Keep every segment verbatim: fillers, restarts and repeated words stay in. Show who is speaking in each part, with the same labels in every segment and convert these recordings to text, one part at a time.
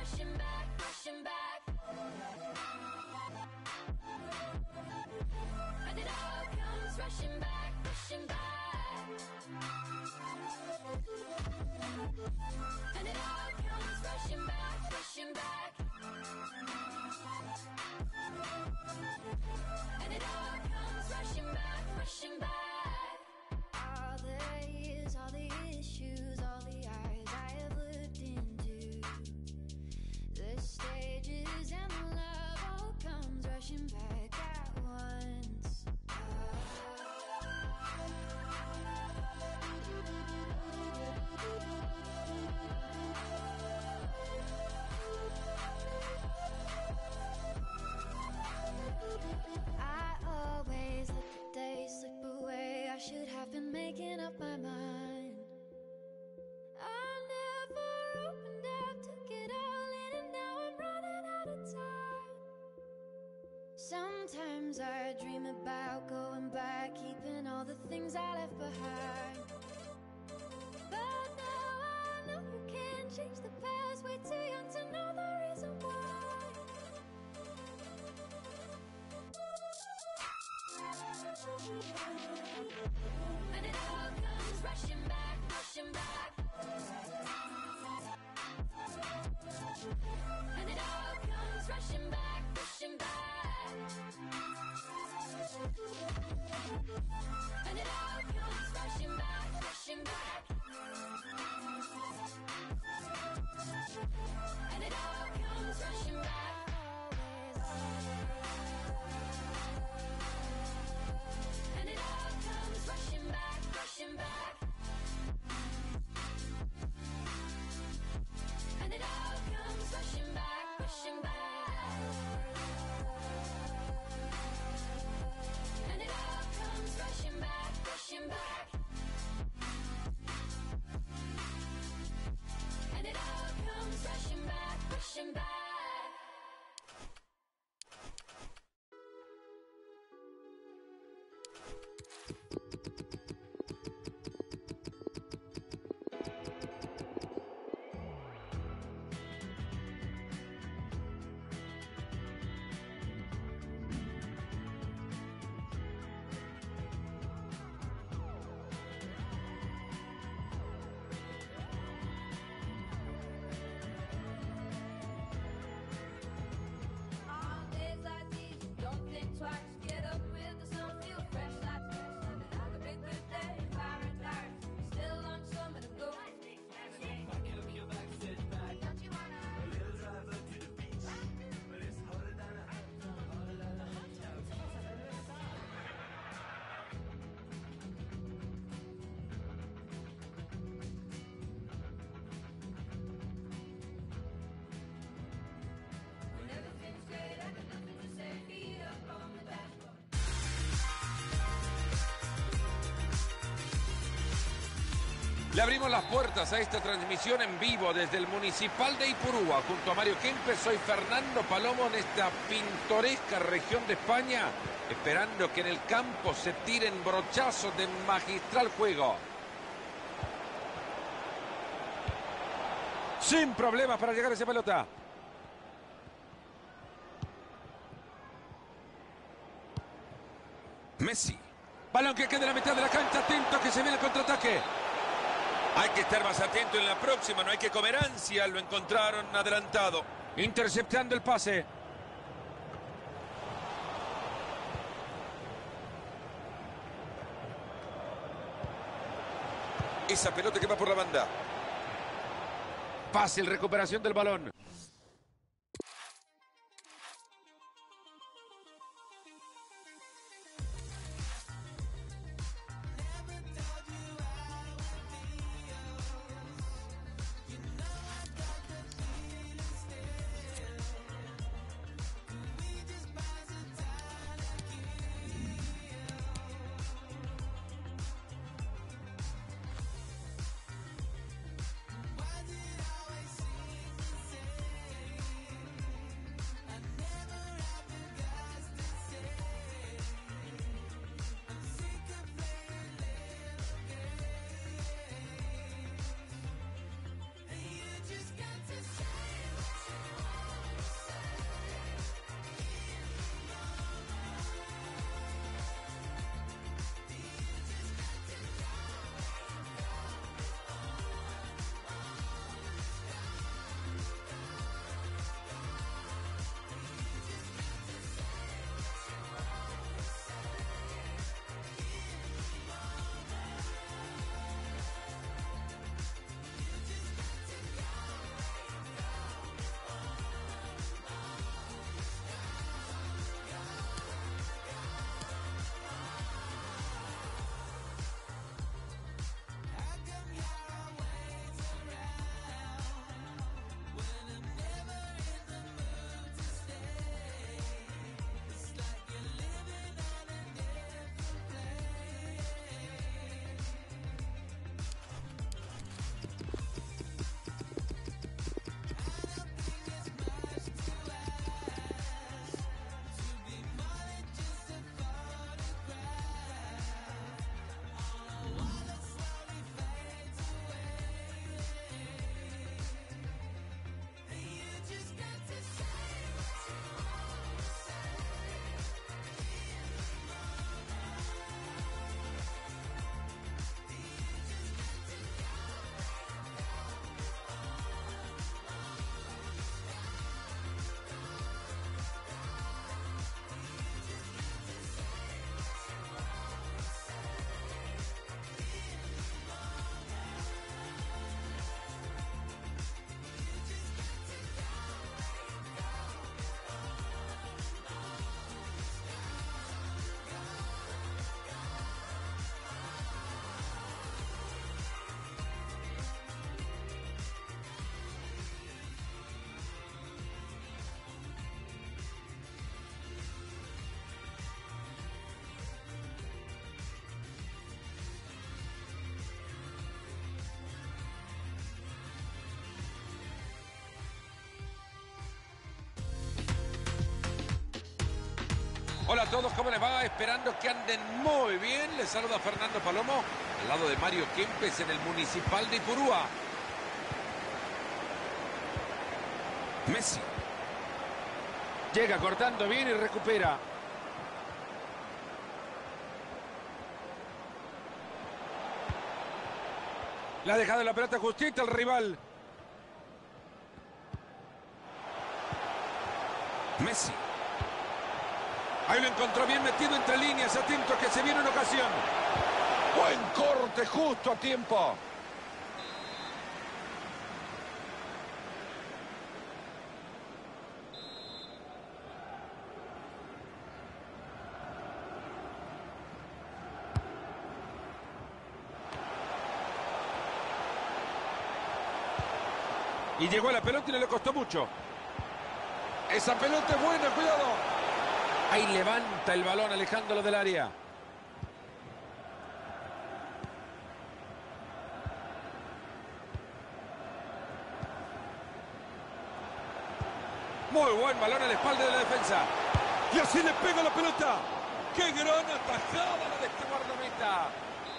Speaker 1: rushing back, rushing back. And it all comes rushing back, rushing back. And it all comes rushing back, rushing back. And it all comes rushing back, rushing back. All the years, all the issues, all the eyes I have looked into, the stages and the love all comes rushing back at once. I always let the days slip away. I should have been making up my mind. I never opened up, took it all in, and now I'm running out of time. Sometimes I dream about going back, keeping all the things I left behind. But now I know you can't change the past, way too young to know the reason why. And it all comes rushing back, rushing back. And it all comes rushing back, rushing back. And it all comes rushing back, rushing back. And it all comes rushing back. And it all comes rushing back, rushing back. And it all comes rushing back, rushing back. And it all comes rushing back, rushing back. And it all comes rushing back, rushing back.
Speaker 2: Le abrimos las puertas a esta transmisión en vivo desde el Municipal de Ipurúa. Junto a Mario Kempes, soy Fernando Palomo en esta pintoresca región de España, esperando que en el campo se tiren brochazos de magistral juego. Sin problemas para llegar a esa pelota. Messi. Balón que queda en la mitad de la cancha. Atento que se viene el contraataque. Hay que estar más atento en la próxima, no hay que comer ansia, lo encontraron adelantado. Interceptando el pase. Esa pelota que va por la banda. Fácil recuperación del balón. Hola a todos, ¿cómo les va? Esperando que anden muy bien. Les saluda Fernando Palomo, al lado de Mario Kempes en el Municipal de Ipurúa. Messi. Llega cortando bien y recupera. Le ha dejado la pelota justita al rival. Messi. Ahí lo encontró bien metido entre líneas, atento que se viene una ocasión. Buen corte, justo a tiempo. Y llegó a la pelota y no le costó mucho. Esa pelota es buena, cuidado. Ahí levanta el balón alejándolo del área. Muy buen balón a la espalda de la defensa. Y así le pega la pelota. ¡Qué gran atajada la de este guardameta!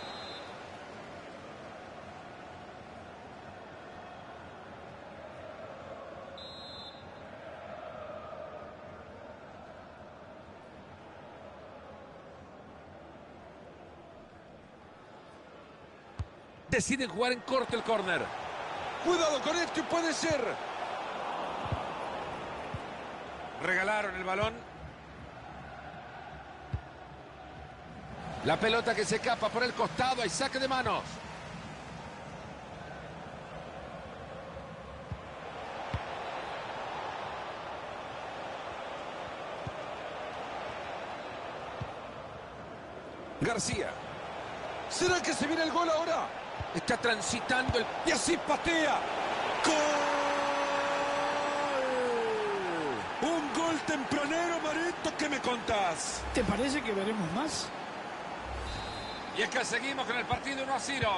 Speaker 2: Deciden jugar en corto el córner. Cuidado con esto, puede ser. Regalaron el balón. La pelota que se escapa por el costado. Hay saque de manos. García. ¿Será que se viene el gol ahora? Está transitando el... Y así patea. ¡Gol! Un gol tempranero, Marito, ¿qué me contás?
Speaker 3: ¿Te parece que veremos más?
Speaker 2: Y es que seguimos con el partido uno a cero.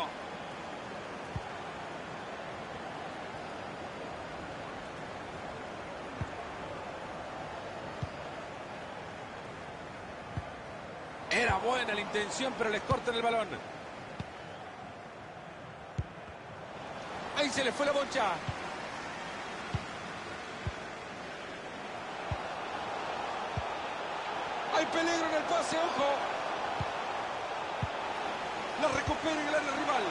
Speaker 2: Era buena la intención, pero les cortan el balón. Ahí se le fue la bocha. Hay peligro en el pase, ojo. La recupera en el área rival.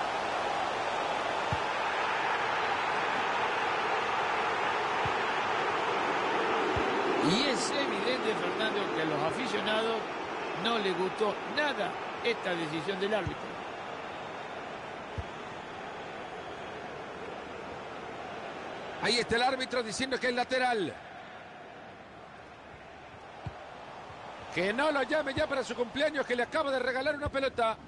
Speaker 3: Y es evidente, Fernando, que a los aficionados no les gustó nada esta decisión del árbitro.
Speaker 2: Ahí está el árbitro diciendo que es lateral. Que no lo llame ya para su cumpleaños, que le acaba de regalar una pelota.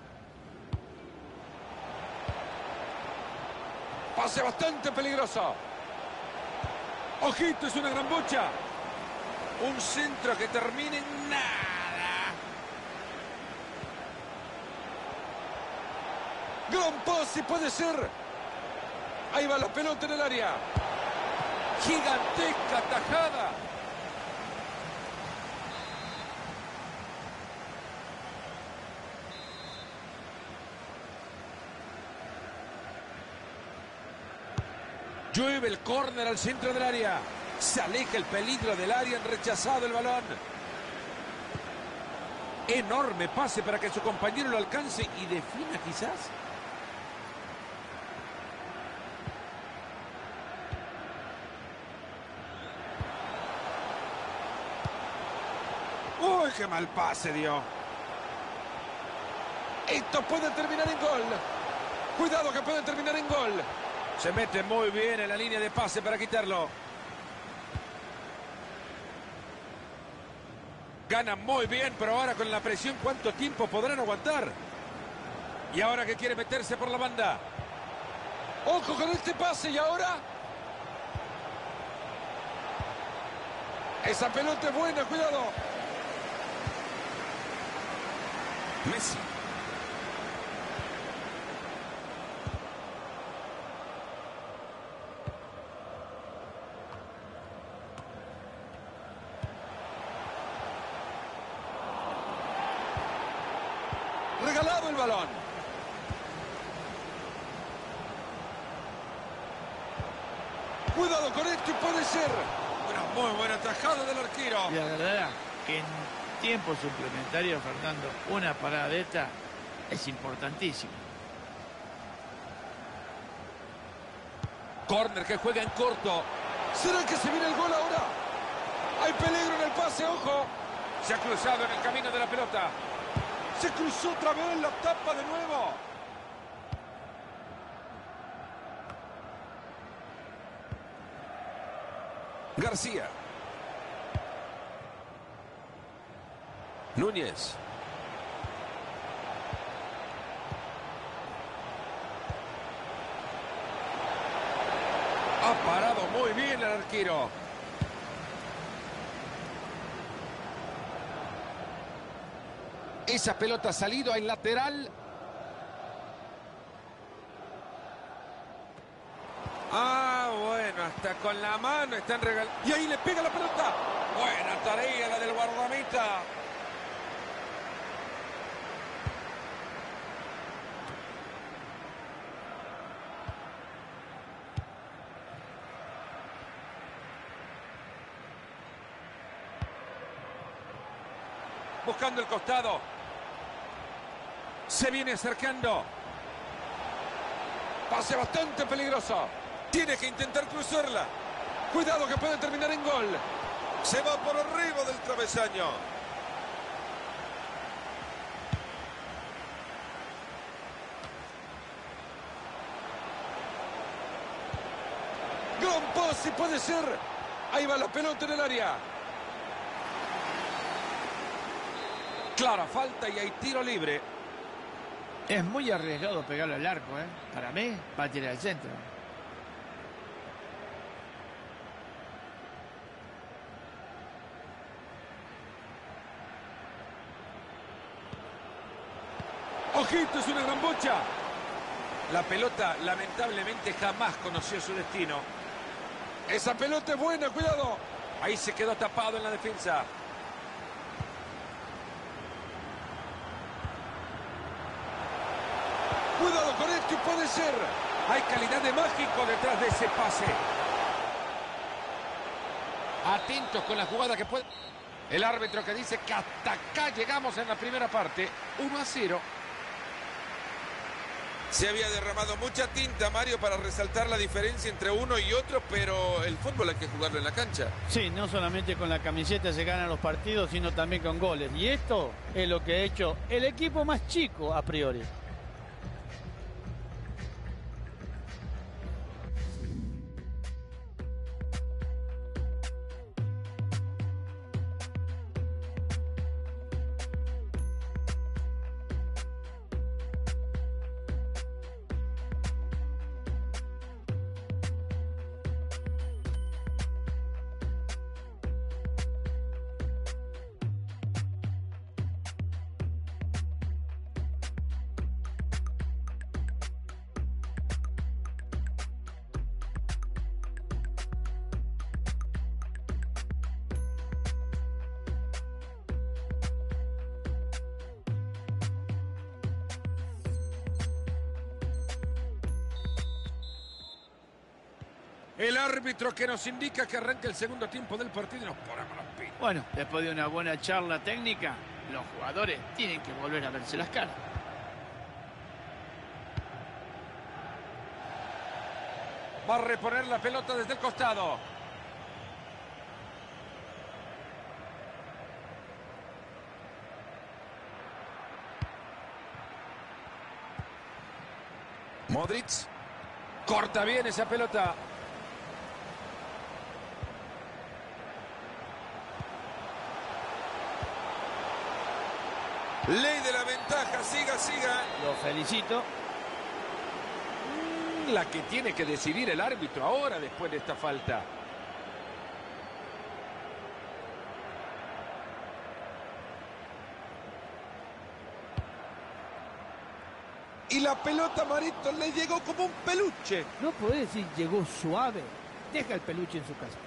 Speaker 2: Pase bastante peligroso. Ojito, es una gran bocha. Un centro que termina en nada. Gran pase, puede ser. Ahí va la pelota en el área. Gigantesca tajada. Llueve el córner al centro del área. Se aleja el peligro del área, han rechazado el balón. Enorme pase para que su compañero lo alcance y defina quizás. ¡Uy, qué mal pase dio! Esto puede terminar en gol. Cuidado que puede terminar en gol. Se mete muy bien en la línea de pase para quitarlo. Gana muy bien, pero ahora con la presión, ¿cuánto tiempo podrán aguantar? Y ahora que quiere meterse por la banda. ¡Ojo con este pase! ¿Y ahora? Esa pelota es buena, cuidado. Messi. calado el balón. Cuidado con esto y puede ser. Una muy buena tajada del arquero.
Speaker 3: Y la verdad que en tiempo suplementario, Fernando, una parada de esta es importantísima.
Speaker 2: Corner que juega en corto. ¿Será que se viene el gol ahora? Hay peligro en el pase, ojo. Se ha cruzado en el camino de la pelota. Se cruzó otra vez, la tapa de nuevo. García. Núñez. Ha parado muy bien el arquero. Esa pelota ha salido al lateral. Ah, bueno, hasta con la mano están regalando. Y ahí le pega la pelota. Buena tarea la del guardameta. Buscando el costado. Se viene acercando. Pase bastante peligroso. Tiene que intentar cruzarla. Cuidado que puede terminar en gol. Se va por arriba del travesaño. Gran pase, puede ser. Ahí va la pelota en el área. Clara falta y hay tiro libre.
Speaker 3: Es muy arriesgado pegarle al arco, ¿eh? Para mí, va a tirar al centro.
Speaker 2: Ojito, es una gran bocha. La pelota, lamentablemente, jamás conoció su destino. Esa pelota es buena, cuidado. Ahí se quedó tapado en la defensa. Cuidado con esto y puede ser. Hay calidad de mágico detrás de ese pase. Atentos con la jugada que puede... El árbitro que dice que hasta acá llegamos en la primera parte. uno a cero. Se había derramado mucha tinta, Mario, para resaltar la diferencia entre uno y otro, pero el fútbol hay que jugarlo en la cancha.
Speaker 3: Sí, no solamente con la camiseta se ganan los partidos, sino también con goles. Y esto es lo que ha hecho el equipo más chico a priori.
Speaker 2: El árbitro que nos indica que arranca el segundo tiempo del partido y nos ponemos los pinos.
Speaker 3: Bueno, después de una buena charla técnica, los jugadores tienen que volver a verse las caras.
Speaker 2: Va a reponer la pelota desde el costado. Modric. Corta bien esa pelota. Ley de la ventaja, siga, siga.
Speaker 3: Lo felicito.
Speaker 2: Mm, la que tiene que decidir el árbitro ahora después de esta falta. Y la pelota, Marito, le llegó como un peluche.
Speaker 4: No podés decir llegó suave. Deja el peluche en su casa.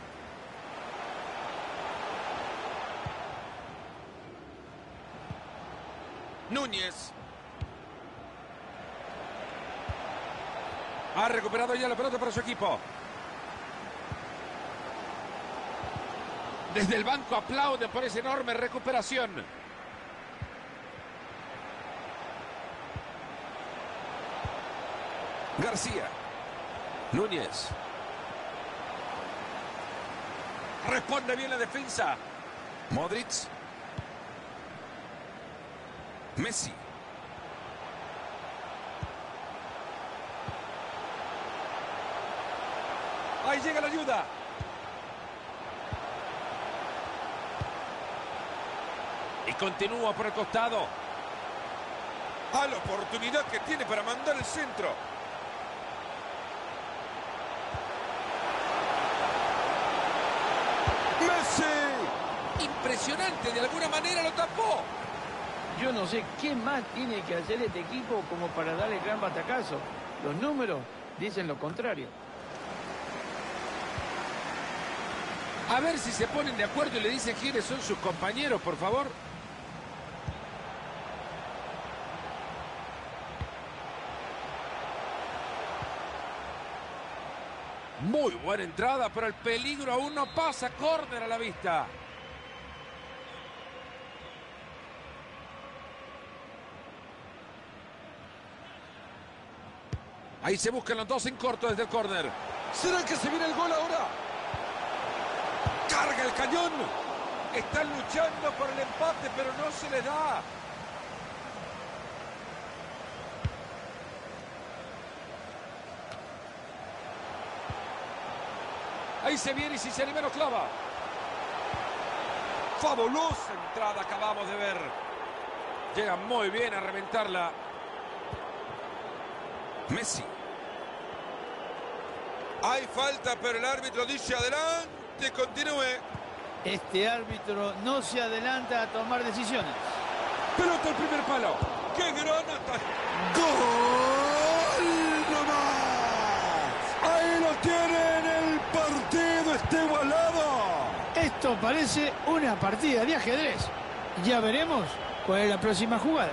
Speaker 2: Núñez. Ha recuperado ya la pelota para su equipo. Desde el banco aplauden por esa enorme recuperación. García. Núñez. Responde bien la defensa. Modric. Messi. Ahí llega la ayuda. Y continúa por el costado. A la oportunidad que tiene para mandar el centro. Messi. Impresionante, de alguna manera lo tapó.
Speaker 3: Yo no sé qué más tiene que hacer este equipo como para darle gran batacazo. Los números dicen lo contrario.
Speaker 2: A ver si se ponen de acuerdo y le dicen quiénes son sus compañeros, por favor. Muy buena entrada, pero el peligro aún no pasa. Córner a la vista. Ahí se buscan los dos en corto desde el córner. ¿Será que se viene el gol ahora? Carga el cañón. Están luchando por el empate, pero no se les da. Ahí se viene y si se anima lo clava. Fabulosa entrada acabamos de ver. Llega muy bien a reventarla. Messi. Hay falta, pero el árbitro dice adelante, continúe.
Speaker 3: Este árbitro no se adelanta a tomar decisiones.
Speaker 2: Pelota al primer palo. ¡Qué gran ataque!
Speaker 5: ¡Gol! ¡No más! Ahí lo tienen, el partido está igualado.
Speaker 3: Esto parece una partida de ajedrez. Ya veremos cuál es la próxima jugada.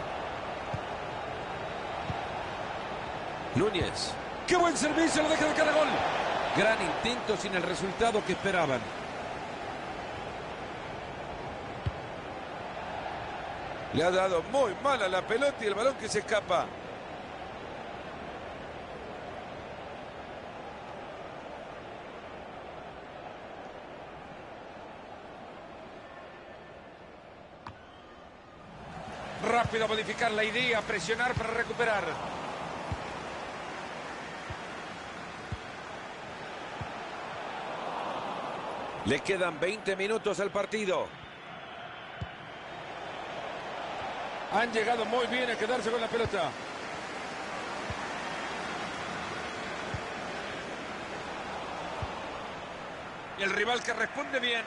Speaker 2: Núñez. ¡Qué buen servicio! Lo deja de cara gol. Gran intento sin el resultado que esperaban. Le ha dado muy mal a la pelota y el balón que se escapa. Rápido a modificar la idea, presionar para recuperar. Le quedan veinte minutos al partido. Han llegado muy bien a quedarse con la pelota. Y el rival que responde bien.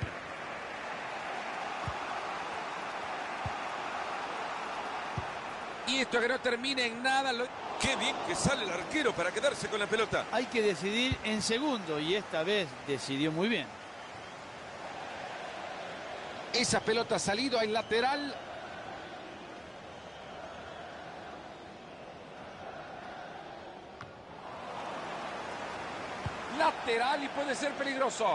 Speaker 2: Y esto que no termine en nada. Lo... Qué bien que sale el arquero para quedarse con la pelota.
Speaker 3: Hay que decidir en segundo y esta vez decidió muy bien.
Speaker 2: Esa pelota ha salido al lateral. Lateral y puede ser peligroso.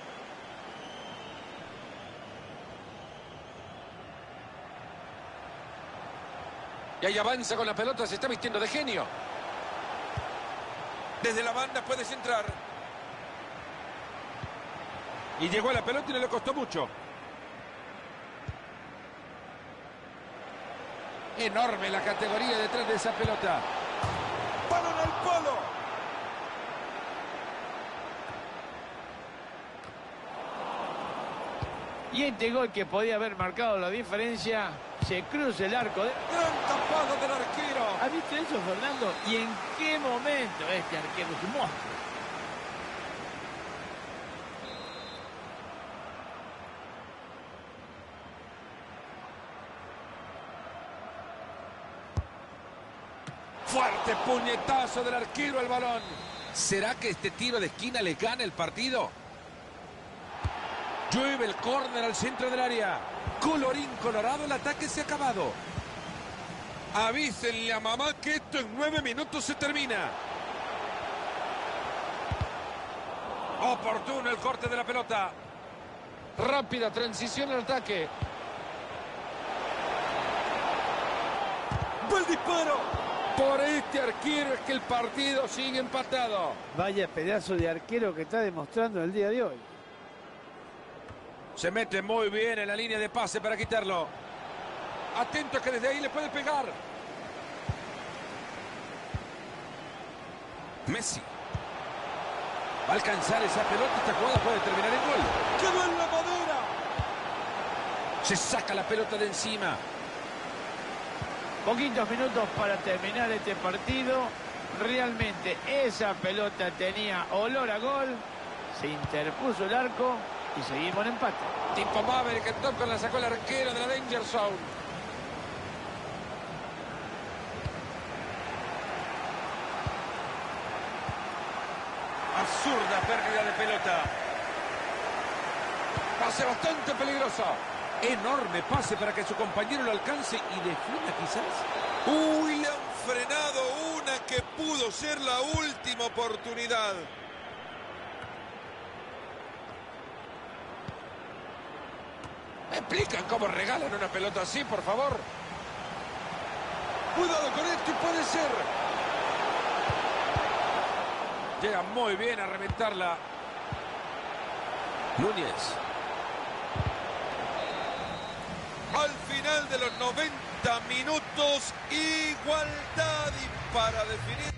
Speaker 2: Y ahí avanza con la pelota, se está vistiendo de genio. Desde la banda puedes entrar. Y llegó a la pelota y no le costó mucho. Enorme la categoría detrás de esa pelota. ¡Balón al palo!
Speaker 3: Y este gol que podía haber marcado la diferencia, se cruza el arco. De...
Speaker 2: ¡Gran tapado del arquero!
Speaker 3: ¿Has visto eso, Fernando? ¿Y en qué momento este arquero es un monstruo?
Speaker 2: Fuerte puñetazo del arquero al balón. ¿Será que este tiro de esquina le gana el partido? Llueve el córner al centro del área. Colorín colorado, el ataque se ha acabado. Avísenle a mamá que esto en nueve minutos se termina. Oportuno el corte de la pelota.
Speaker 3: Rápida transición al ataque.
Speaker 5: ¡Buen disparo!
Speaker 3: Por este arquero es que el partido sigue empatado.
Speaker 4: Vaya pedazo de arquero que está demostrando el día de hoy.
Speaker 2: Se mete muy bien en la línea de pase para quitarlo. Atento que desde ahí le puede pegar. Messi. Va a alcanzar esa pelota. Esta jugada puede terminar en gol.
Speaker 5: ¡Quedó en la madera!
Speaker 2: Se saca la pelota de encima.
Speaker 3: Poquitos minutos para terminar este partido. Realmente esa pelota tenía olor a gol. Se interpuso el arco y seguimos en empate.
Speaker 2: Tipo Maverick, que toca la sacó el arquero de la Danger Zone. Absurda pérdida de pelota. Pase bastante peligroso. Enorme pase para que su compañero lo alcance y defina quizás.
Speaker 5: Uy, le han frenado una que pudo ser la última oportunidad.
Speaker 2: ¿Me explican cómo regalan una pelota así, por favor?
Speaker 5: Cuidado con esto y puede ser.
Speaker 2: Llega muy bien a reventarla. Núñez.
Speaker 5: Al final de los noventa minutos, igualdad y para definir.